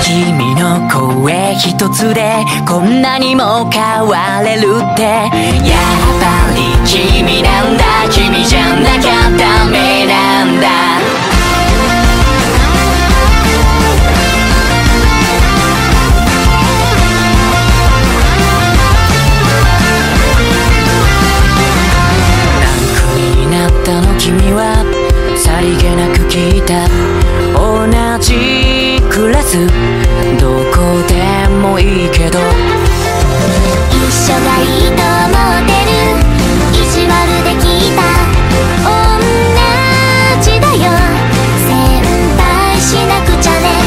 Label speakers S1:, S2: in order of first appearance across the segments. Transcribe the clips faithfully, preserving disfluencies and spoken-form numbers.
S1: 君の声一つでこんなにも変われるってやっぱり君なんだ、君じゃなきゃダメなんだ。君はさりげなく聞いた、同じクラスどこでもいいけど
S2: 一緒がいいと思ってる、意地悪で聞いた、同じだよ先輩しなくちゃね。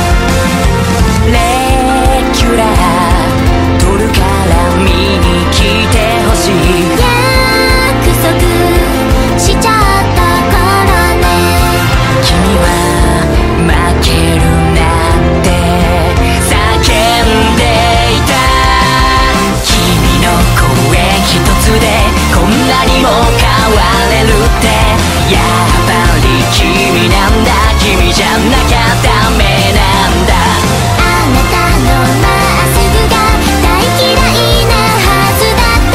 S1: レギュラー取るから見に来てほしい、
S2: 約束しちゃったからね。
S1: 君は負けるなって叫んでいた、君の声一つでこんなにも変われるってやっぱり君なんだ、君じゃなきゃダメなんだ。
S2: あなたのまっすぐが大嫌いなはずだった、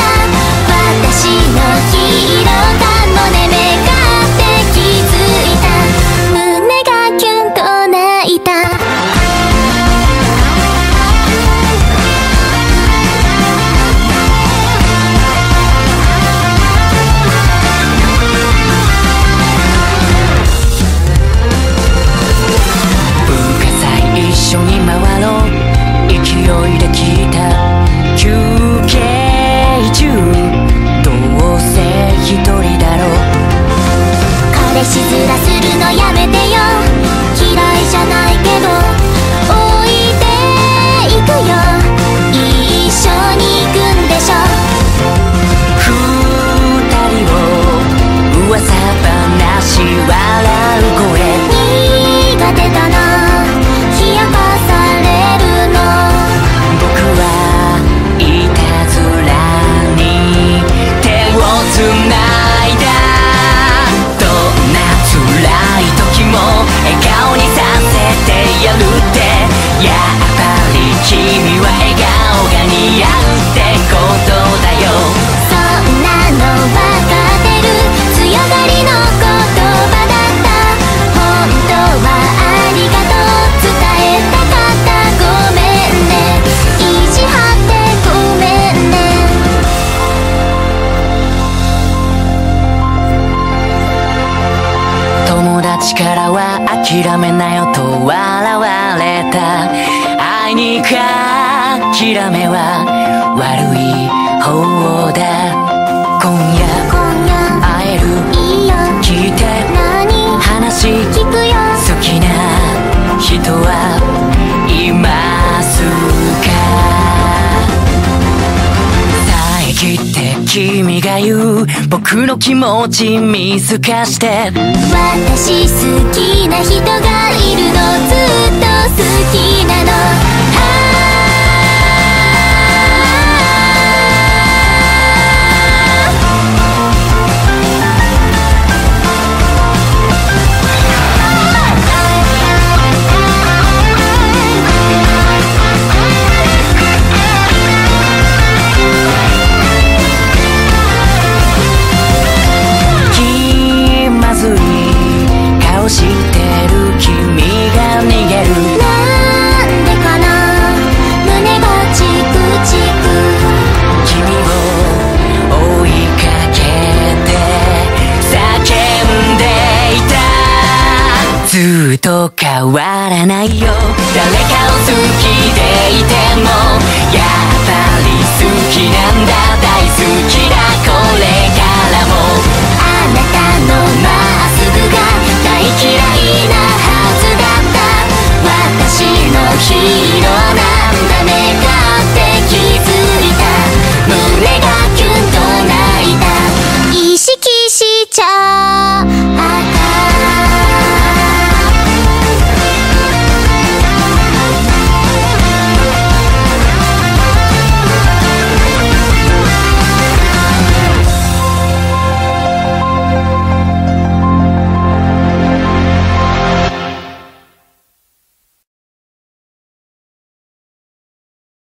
S2: 私のヒーローかもね、目がって気づいた、胸がキュンと泣いた。
S1: 文化祭一緒に回ろう、勢いで聞いた、休憩中どうせ一人だろう、
S2: 彼氏面するのやめてよ、嫌いじゃないけど置いていくよ、一緒に行くんでしょ。
S1: 二人を噂話笑う声、
S2: 苦手だな冷やかされるの、
S1: 僕はいたずらに手をつないだ、どんな辛い時も笑顔にさせてやるって、やっぱり君は笑顔が似合うってことだよ。
S2: そんなの分かってる、強がりの言葉だった、本当はありがとう伝えたかった、ごめんね、意地張ってごめんね。
S1: 友達からは諦めなよと笑われた、あいにく諦めは悪い方だ、今夜
S2: 今夜
S1: 会える、
S2: いいよ
S1: 聞いて
S2: 何
S1: 話
S2: 聞くよ、
S1: 好きな人はいますか、遮って君が言う僕の気持ち見透かして、
S2: 私好きな人がいるの、ずっと好きなの、
S1: 気まずい顔してる君が逃げる、
S2: なんでかな胸がチクチク、
S1: 君を追いかけて叫んでいた、ずっと変わらないよ、誰かを好きでいてもやっぱり好きなんだ、大好きだ